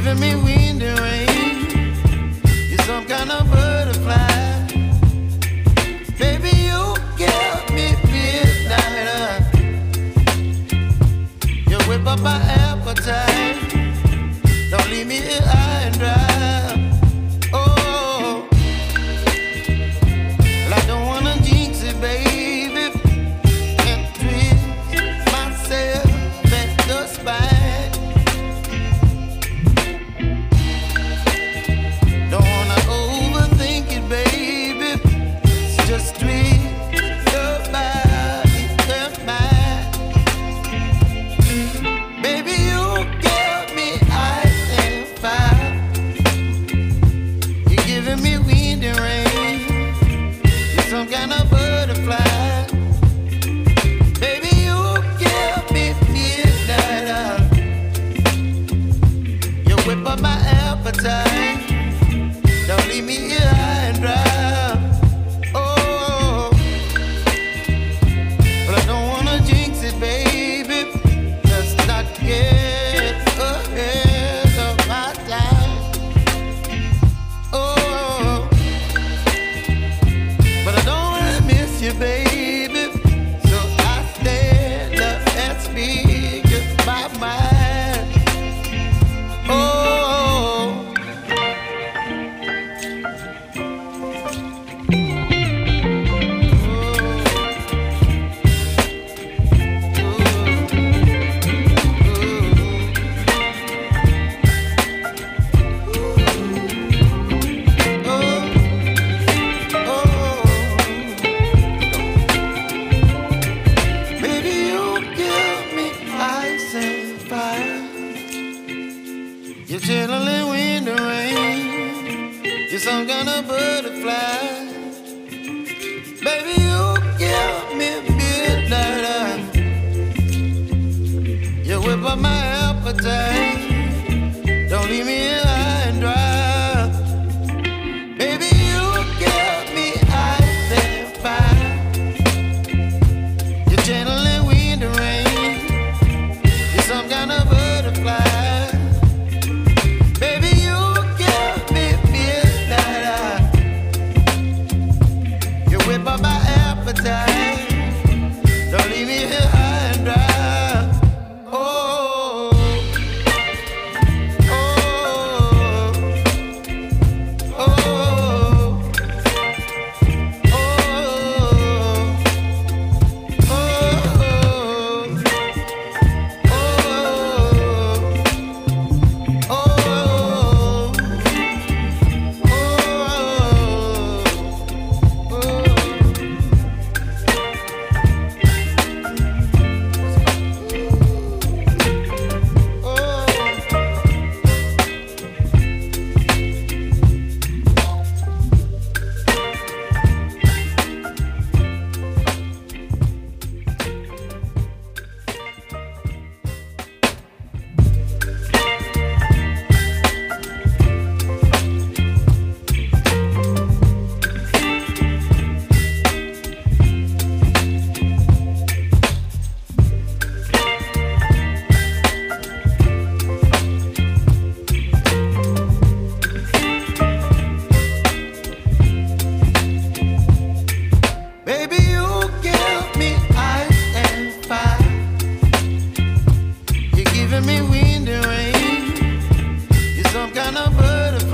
giving me wind and rain. You're some kind of butterfly. Baby, you give me midnight. You whip up my appetite. Don't leave me here high and dry. Oh, well, I don't wanna jinx it, baby, and twist myself at the spine. Don't wanna overthink it, baby. It's just twist your body and mine. Baby, you give me ice and fire. You're giving me wind and rain. You're some kind of butterfly. Baby, you give me midnight. You whip up my appetite. Don't leave me here high and dry. Oh, but I don't wanna jinx it, baby. Let's not get ahead of my time. Oh, but I don't wanna miss you, baby. So I stand up and speak my mind. Oh. Baby, you give me ice and fire. You're chilling wind and rain. You're some kind of butterfly. Baby, you give me midnight. You whip up my appetite. Don't leave me here high and dry. Baby, you give me ice and fire. You're channeling wind and rain. You're some kind of butterfly. Baby, you give me midnight. You whip up my appetite. Don't leave me here high and dry. Oh, oh, oh, oh, baby, you give me ice and fire. You're giving me wind and rain. You're some kind of butterfly.